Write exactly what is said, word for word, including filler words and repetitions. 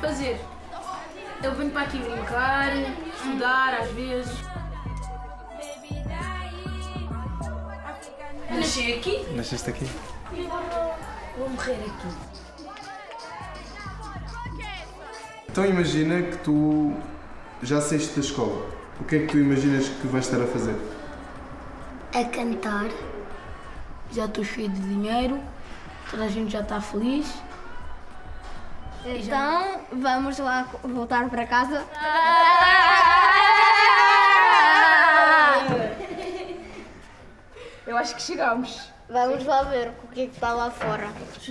fazer? Eu venho para aqui brincar, estudar às vezes. Eu nasci aqui. Nasceste aqui? Vou morrer aqui. Então imagina que tu já saíste da escola. O que é que tu imaginas que vais estar a fazer? A cantar. Já estou cheio de dinheiro, toda a gente já está feliz. Então, vamos lá voltar para casa. Eu acho que chegamos. Vamos lá ver o que é que está lá fora.